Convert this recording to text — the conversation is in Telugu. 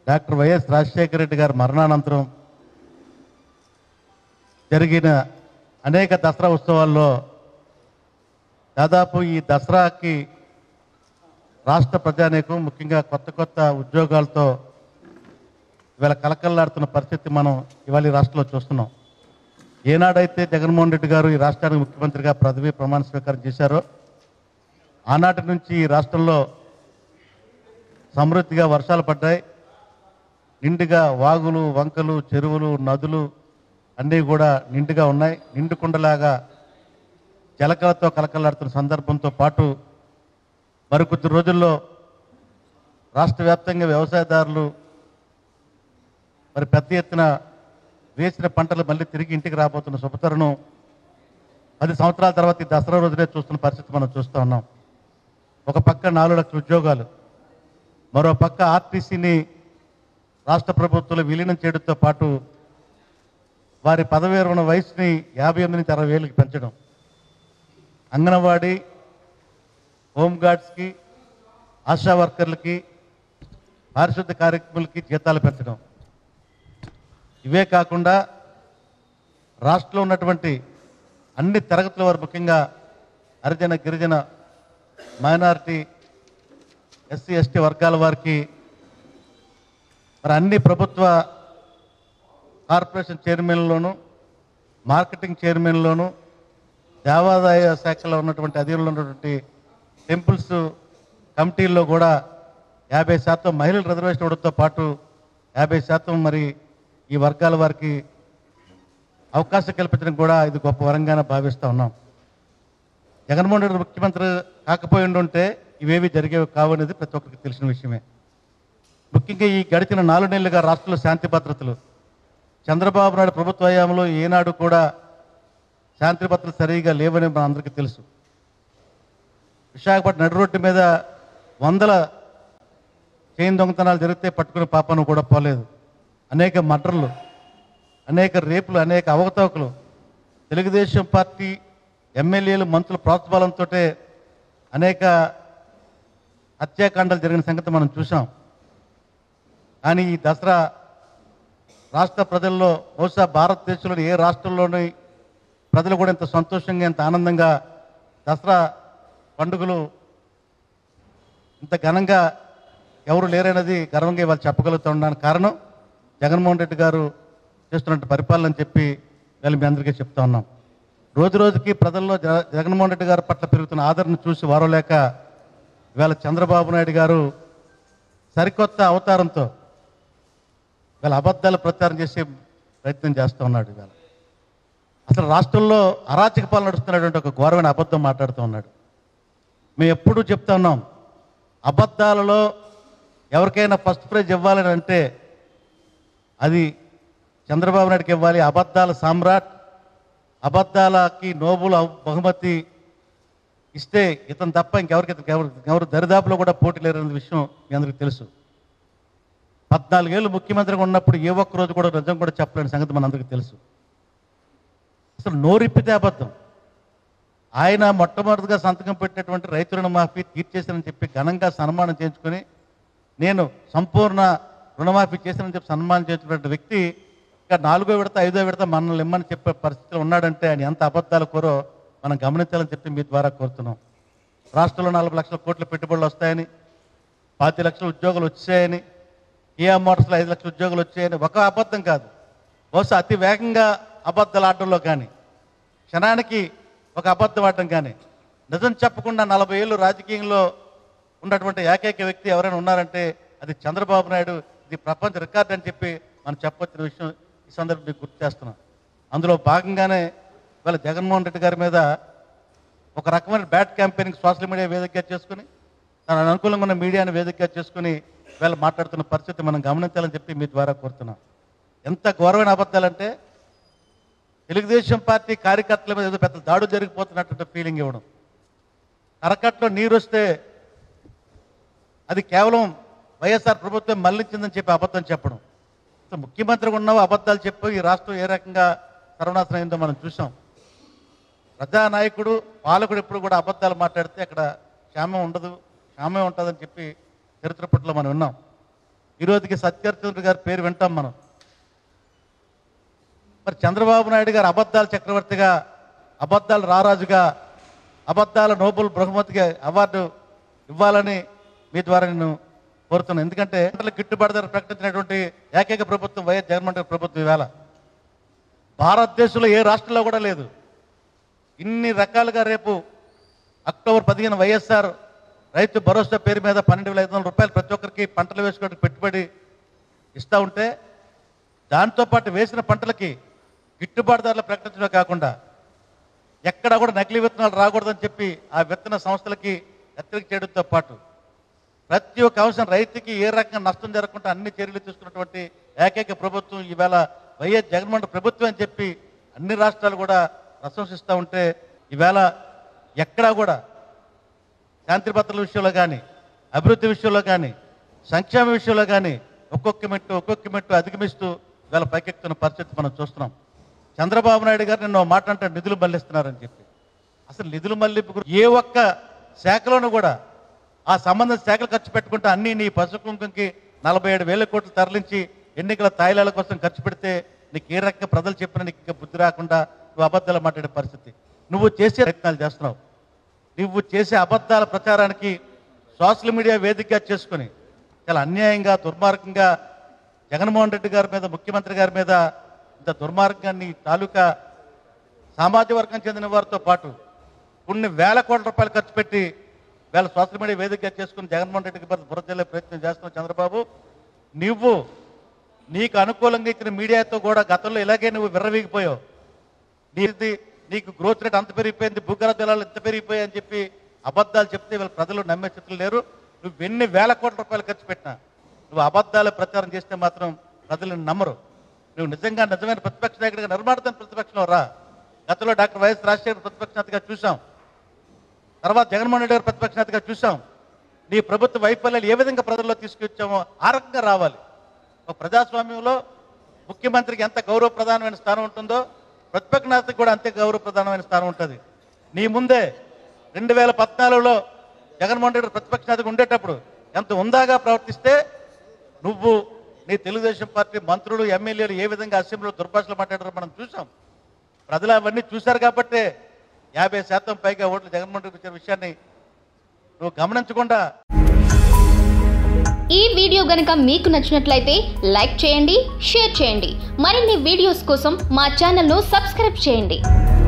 డాక్టర్ వైఎస్ రాజశేఖర రెడ్డి గారి మరణానంతరం జరిగిన అనేక దసరా ఉత్సవాల్లో దాదాపు ఈ దసరాకి రాష్ట్ర ప్రజానీకం ముఖ్యంగా కొత్త కొత్త ఉద్యోగాలతో ఇవాళ కలకల్లాడుతున్న పరిస్థితి మనం ఇవాళ ఈ రాష్ట్రంలో చూస్తున్నాం. ఏనాడైతే జగన్మోహన్ రెడ్డి గారు ఈ రాష్ట్రానికి ముఖ్యమంత్రిగా పదవి ప్రమాణ స్వీకారం చేశారో ఆనాటి నుంచి ఈ రాష్ట్రంలో సమృద్ధిగా వర్షాలు పడ్డాయి. నిండుగా వాగులు, వంకలు, చెరువులు, నదులు అన్నీ కూడా నిండుగా ఉన్నాయి. నిండుకుండలాగా జలకలతో కలకలాడుతున్న సందర్భంతో పాటు మరికొద్ది రోజుల్లో రాష్ట్ర వ్యాప్తంగా వ్యవసాయదారులు మరి పెద్ద ఎత్తున వేసిన పంటలు మళ్ళీ తిరిగి ఇంటికి రాబోతున్న శుభతరుణం 10 సంవత్సరాల తర్వాత ఈ దసరా రోజునే చూస్తున్న పరిస్థితి మనం చూస్తూ ఉన్నాం. ఒక పక్క 4 లక్షల ఉద్యోగాలు, మరో పక్క ఆర్టీసీని రాష్ట్ర ప్రభుత్వంలో విలీనం చేయడంతో పాటు వారి పదవి విరమణ వయసుని 58 నుంచి 60 ఏళ్ళకి పెంచడం, అంగన్వాడీ, హోంగార్డ్స్కి, ఆశా వర్కర్లకి, పారిశుద్ధ కార్యక్రమాలకి జీతాలు పెంచడం. ఇవే కాకుండా రాష్ట్రంలో ఉన్నటువంటి అన్ని తరగతుల వారు ముఖ్యంగా హరిజన, గిరిజన, మైనారిటీ, ఎస్సీ, ఎస్టీ వర్గాల వారికి మరి అన్ని ప్రభుత్వ కార్పొరేషన్ చైర్మన్లోను, మార్కెటింగ్ చైర్మన్లోను, దేవాదాయ శాఖలో ఉన్నటువంటి అధీనంలో ఉన్నటువంటి టెంపుల్స్ కమిటీల్లో కూడా 50% మహిళలు రిజర్వేషన్ ఇవ్వడంతో పాటు 50% మరి ఈ వర్గాల వారికి అవకాశం కల్పించడం కూడా ఇది గొప్ప వరంగానే భావిస్తూ ఉన్నాం. జగన్మోహన్ రెడ్డి ముఖ్యమంత్రి కాకపోయి ఉంటే ఇవేవి జరిగేవి కావనేది ప్రతి ఒక్కరికి తెలిసిన విషయమే. ముఖ్యంగా ఈ గడిచిన 4 నెలలుగా రాష్ట్రంలో శాంతి భద్రతలు, చంద్రబాబు నాయుడు ప్రభుత్వ హయాంలో ఏనాడు కూడా శాంతి భద్రతలు సరిగా లేవని మన అందరికీ తెలుసు. విశాఖపట్నం నడి రోడ్డు మీద వందల చైన్ దొంగతనాలు జరిగితే పట్టుకునే పాపను కూడా పోలేదు. అనేక మర్డర్లు, అనేక రేపులు, అనేక అవకతవకలు, తెలుగుదేశం పార్టీ ఎమ్మెల్యేలు, మంత్రుల ప్రోత్సాహంతో అనేక హత్యాకాండాలు జరిగిన సంగతి మనం చూసాం. కానీ ఈ దసరా రాష్ట్ర ప్రజల్లో, బహుశా భారతదేశంలోని ఏ రాష్ట్రంలోని ప్రజలు కూడా ఇంత సంతోషంగా, ఇంత ఆనందంగా దసరా పండుగలు ఇంత ఘనంగా ఎవరు లేరనేది గర్వంగా ఇవాళ చెప్పగలుగుతుండడానికి కారణం జగన్మోహన్ రెడ్డి గారు చేస్తున్నట్టు పరిపాలన అని చెప్పి వీళ్ళు మీ అందరికీ చెప్తా ఉన్నాం. రోజు రోజుకి ప్రజల్లో జగన్మోహన్ రెడ్డి గారి పట్ల పెరుగుతున్న ఆదరణ చూసి వారోలేక ఇవాళ చంద్రబాబు నాయుడు గారు సరికొత్త అవతారంతో వీళ్ళ అబద్ధాలు ప్రచారం చేసే ప్రయత్నం చేస్తూ ఉన్నాడు. ఇవాళ అసలు రాష్ట్రంలో అరాచక పాలన నడుస్తున్నటువంటి ఒక ఘోరమైన అబద్ధం మాట్లాడుతూ ఉన్నాడు. మేము ఎప్పుడూ చెప్తా ఉన్నాం, అబద్ధాలలో ఎవరికైనా ఫస్ట్ ప్రైజ్ ఇవ్వాలని అంటే అది చంద్రబాబు నాయుడుకి ఇవ్వాలి. అబద్ధాల సామ్రాట్, అబద్ధాలకి నోబుల్ బహుమతి ఇస్తే ఇతను తప్ప ఇంకెవరికి ఎవరు దరిదాపులో కూడా పోటీ లేరనే విషయం మీ అందరికీ తెలుసు. 14 ఏళ్ళు ముఖ్యమంత్రిగా ఉన్నప్పుడు ఏ ఒక్క రోజు కూడా నిజం కూడా చెప్పలేని సంగతి మనందరికీ తెలుసు. అసలు నోరిప్పితే అబద్ధం. ఆయన మొట్టమొదటిగా సంతకం పెట్టినటువంటి రైతు రుణమాఫీ తీర్చేశానని చెప్పి ఘనంగా సన్మానం చేయించుకొని, నేను సంపూర్ణ రుణమాఫీ చేశానని చెప్పి సన్మానం చేయించుకున్న వ్యక్తి ఇంకా 4వ విడత 5వ విడత మనల్ని ఇమ్మని చెప్పే పరిస్థితిలో ఉన్నాడంటే ఆయన ఎంత అబద్ధాలు కోరో మనం గమనించాలని చెప్పి మీ ద్వారా కోరుతున్నాం. రాష్ట్రంలో 40 లక్షల కోట్ల పెట్టుబడులు వస్తాయని, 25 లక్షల ఉద్యోగాలు వచ్చాయని, కియా మోటార్స్లో 5 లక్షల ఉద్యోగాలు వచ్చాయని ఒక అబద్ధం కాదు, బహుశా అతి వేగంగా అబద్ధాలు ఆడడంలో కానీ, క్షణానికి ఒక అబద్ధం ఆడటం కానీ, నిజం చెప్పకుండా 40 ఏళ్ళు రాజకీయంలో ఉన్నటువంటి ఏకైక వ్యక్తి ఎవరైనా ఉన్నారంటే అది చంద్రబాబు నాయుడు. ఇది ప్రపంచ రికార్డు అని చెప్పి మనం చెప్పొచ్చిన విషయం ఈ సందర్భంగా గుర్తు చేస్తున్నాం. అందులో భాగంగానే ఇవాళ జగన్మోహన్ రెడ్డి గారి మీద ఒక రకమైన బ్యాడ్ క్యాంపెయినింగ్ సోషల్ మీడియా వేదికగా చేసుకుని, తన అనుకూలంగా ఉన్న మీడియాను వేదికగా చేసుకుని వీళ్ళు మాట్లాడుతున్న పరిస్థితి మనం గమనించాలని చెప్పి మీ ద్వారా కోరుతున్నాం. ఎంత ఘోరమైన అబద్ధాలంటే తెలుగుదేశం పార్టీ కార్యకర్తల మీద ఏదో పెద్ద దాడు జరిగిపోతున్నటువంటి ఫీలింగ్ ఇవ్వడం, అరకట్లో నీరు వస్తే అది కేవలం వైఎస్ఆర్ ప్రభుత్వం మళ్లించిందని చెప్పి అబద్ధం చెప్పడం. ముఖ్యమంత్రిగా ఉన్నావు అబద్ధాలు చెప్పి ఈ రాష్ట్రం ఏ రకంగా సర్వనాశనం అయిందో మనం చూసాం. ప్రజానాయకుడు, పాలకుడు ఎప్పుడు కూడా అబద్ధాలు మాట్లాడితే అక్కడ క్షేమం ఉండదు, క్షేమం ఉంటుందని చెప్పి చరిత్ర పట్ల మనం విన్నాం. ఈరోజుకి సత్యచంద్ర గారి పేరు వింటాం మనం. మరి చంద్రబాబు నాయుడు గారు అబద్ధాల చక్రవర్తిగా, అబద్ధాల రారాజుగా, అబద్ధాల నోబెల్ బహుమతిగా అవార్డు ఇవ్వాలని మీ ద్వారా నేను కోరుతున్నాను. ఎందుకంటే పంటలకు గిట్టుబాటు ధర ప్రకటించినటువంటి ఏకైక ప్రభుత్వం వైఎస్ జగన్మోహన్ రెడ్డి ప్రభుత్వం. ఈవేళ భారతదేశంలో ఏ రాష్ట్రంలో కూడా లేదు. ఇన్ని రకాలుగా రేపు అక్టోబర్ 15 వైఎస్ఆర్ రైతు భరోసా పేరు మీద 12,500 రూపాయలు ప్రతి ఒక్కరికి పంటలు వేసుకోవడానికి పెట్టుబడి ఇస్తూ ఉంటే, దాంతోపాటు వేసిన పంటలకి గిట్టుబాటు ధరలు ప్రకటించడం కాకుండా ఎక్కడా కూడా నకిలీ విత్తనాలు రాకూడదని చెప్పి ఆ విత్తన సంస్థలకి హెచ్చరిక చేయడంతో పాటు ప్రతి ఒక్క అంశం రైతుకి ఏ రకంగా నష్టం జరగకుండా అన్ని చర్యలు తీసుకున్నటువంటి ఏకైక ప్రభుత్వం ఈవేళ వైఎస్ జగన్మోహన్ ప్రభుత్వం అని చెప్పి అన్ని రాష్ట్రాలు కూడా ప్రశంసిస్తూ ఉంటే, ఈవేళ ఎక్కడా కూడా శాంతి భద్రతల విషయంలో కానీ, అభివృద్ధి విషయంలో కానీ, సంక్షేమ విషయంలో కానీ ఒక్కొక్క మెట్టు అధిగమిస్తూ ఇవాళ పైకెక్కుతున్న పరిస్థితి మనం చూస్తున్నాం. చంద్రబాబు నాయుడు గారు నిన్న మాట అంటే నిధులు మళ్లిస్తున్నారని చెప్పి, అసలు నిధులు మళ్లింపు ఏ ఒక్క శాఖలోనూ కూడా ఆ సంబంధిత శాఖలు ఖర్చు పెట్టుకుంటే అన్నీ నీ పసుపు కుంకుమకి 47,000 కోట్లు తరలించి ఎన్నికల తాయిలాల కోసం ఖర్చు పెడితే నీకు ఏ రకంగా ప్రజలు చెప్పినా నీకు ఇంకా బుద్ధి రాకుండా నువ్వు అబద్ధాలు మాట్లాడే పరిస్థితి. నువ్వు చేసే ప్రయత్నాలు చేస్తున్నావు. నువ్వు చేసే అబద్ధాల ప్రచారానికి సోషల్ మీడియా వేదికగా చేసుకుని చాలా అన్యాయంగా, దుర్మార్గంగా జగన్మోహన్ రెడ్డి గారి మీద, ముఖ్యమంత్రి గారి మీద ఇంత దుర్మార్గాన్ని తాలూకా సామాజిక వర్గం చెందిన వారితో పాటు కొన్ని వేల కోట్ల రూపాయలు ఖర్చు పెట్టి వేళ సోషల్ మీడియా వేదికగా చేసుకుని జగన్మోహన్ రెడ్డికి బురద జల్లే ప్రయత్నం చేస్తున్నావు. చంద్రబాబు, నువ్వు నీకు అనుకూలంగా ఇచ్చిన మీడియాతో కూడా గతంలో ఇలాగే నువ్వు విర్రవీగిపోయావు. నీకు గ్రోత్ రేట్ అంత పెరిగిపోయింది, భూగర్భ జలాలు ఎంత పెరిగిపోయాయి అని చెప్పి అబద్ధాలు చెప్తే వీళ్ళ ప్రజలు నమ్మే స్థితులు లేరు. నువ్వు ఎన్ని వేల కోట్ల రూపాయలు ఖర్చు పెట్టినా నువ్వు అబద్ధాల ప్రచారం చేస్తే మాత్రం ప్రజలను నమ్మరు. నువ్వు నిజమైన ప్రతిపక్ష నాయకుడిగా నిర్మాణాన్ని ప్రతిపక్షంలో రా. గతంలో డాక్టర్ వైఎస్ రాజశేఖర్ ప్రతిపక్ష నేతగా చూసాం, తర్వాత జగన్మోహన్ రెడ్డి గారు ప్రతిపక్ష నేతగా చూసాం. నీ ప్రభుత్వ వైఫల్యాలు ఏ విధంగా ప్రజల్లో తీసుకొచ్చామో ఆ రకంగా రావాలి. ఒక ప్రజాస్వామ్యంలో ముఖ్యమంత్రికి ఎంత గౌరవప్రధానమైన స్థానం ఉంటుందో ప్రతిపక్ష నేతకు కూడా అంతే గౌరవప్రధానమైన స్థానం ఉంటుంది. నీ ముందే 2014లో జగన్మోహన్ రెడ్డి ప్రతిపక్ష నేతగా ఉండేటప్పుడు ఎంత ఉందాగా ప్రవర్తిస్తే నువ్వు, నీ తెలుగుదేశం పార్టీ మంత్రులు, ఎమ్మెల్యేలు ఏ విధంగా అసెంబ్లీలో దుర్భాషలు మాట్లాడారో మనం చూసాం. ప్రజలు అవన్నీ చూశారు కాబట్టే 50% పైగా ఓట్లు జగన్మోహన్ రెడ్డి ఇచ్చిన విషయాన్ని నువ్వు గమనించకుండా. ఈ వీడియో గనుక మీకు నచ్చినట్లయితే లైక్ చేయండి, షేర్ చేయండి. మరిన్ని వీడియోస్ కోసం మా ఛానల్ను సబ్స్క్రైబ్ చేయండి.